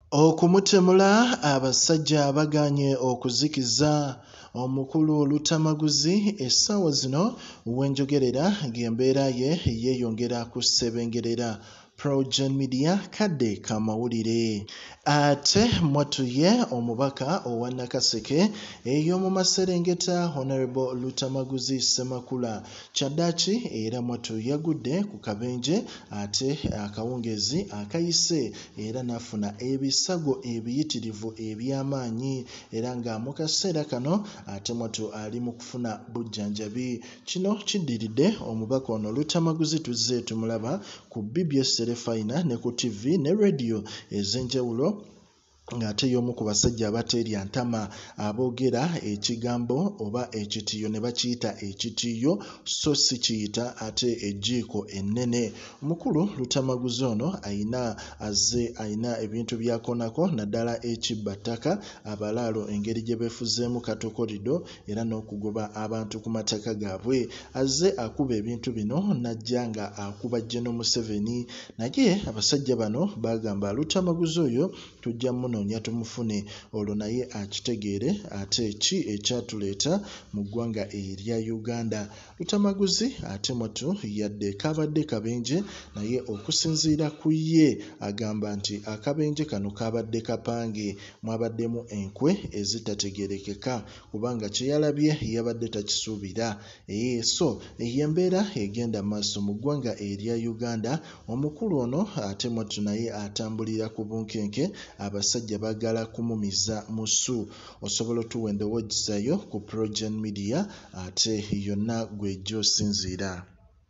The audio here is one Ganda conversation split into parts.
Okutemulwa abasajja baganye okuzikiza omukulu Luttamaguzi essaawa zino wenjogerera ng'embeera ye yeeyongera kusebengerera. PROJOURN media kadde kamawulire. Ate mwatuye omubaka owa Nakaseke ey'omu Maserengeta Honorable Luttamaguzi Ssemakula kyaddaaki era mwatu yagudde ku kabenje ate akawungezi akayise era n'afuna ebisago ebiyitirivu eby'amaanyi era nga mu kaseera kano ate mwatu ali mu kufuna bujjanjabi. Kino kiddiridde omubaka ono Luttamaguzi tuzze tumulaba ku BBS Faina ne ku TV ne radio ez'enjawulo ng'ate y'omu ku basajja abateerya ntama aboogera ekigambo oba ekitiyo ne bakiyita ekitiyo so si kiyita ate ejjiiko ennene. Omukulu Luttamaguzi ono ayina ebintu by'akonako naddala ekibbattaka abalaalo engeri gye beefuzeemu katokolido era n'okugoba abantu ku mataka gaabwe. Azze akuba ebintu bino n'ajja nga akuba General Museveni naye abasajja bano bagamba Luttamaguzi oyo tujja munoonya tumufune olwo naye akitegeere ate ki ekyatuleeta mu ggwanga erya Uganda. Luttamaguzi ate mwatu yadde kabadde kabenje naye okusinziira ku ye agamba nti akabenje kano kabadde kapange mwabaddemu enkwe ezitategeerekeka kubanga kye yalabye yabadde takisuubira. So ey'embeera egenda maaso mu ggwanga erya Uganda. Omukulu ono ate mwatu naye atambulira ku bunkenke abasajja bagala kumumiza musu. Osobola otuwa endowoozayo ku PROJOURN media ate yonna gwe gy'osinziira.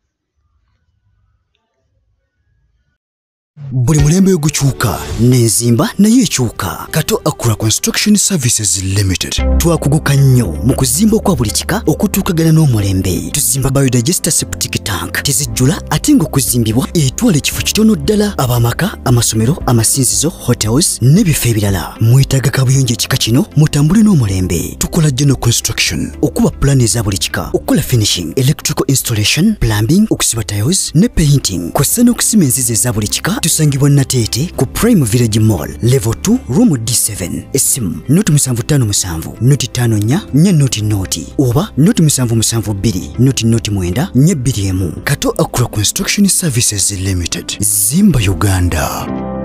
Buli mulembe gukyuka n'enzimba naye ekyuka. Kato Akura Construction Services Limited twakuguka nnyo mu kuzimba kwa buli kika okutuukagana n'omulembe. Tuzimba biodigester septic tank tezijjula ate ng'okuzimbibwa etwala ekifo kitono ddala ab'amaka, amasomero, amasinzizo, hotels n'ebifo ebirala. Mwetaaga kabuyonjo ekika kino mutambule n'omulembe. Tukola general construction okuba plan eza buli kika, okukola finishing, electrical installation, plumbing, okusiba tiles ne painting kw'ossa n'okusima enzizi eza buli kika. Tusangibwa Nateete ku Prime Village Mall level 2 room D7 esimu noti 757 noti 54 noti noti oba noti 772 noti 9 Kato Akura Construction Services Limited. Zimba Uganda.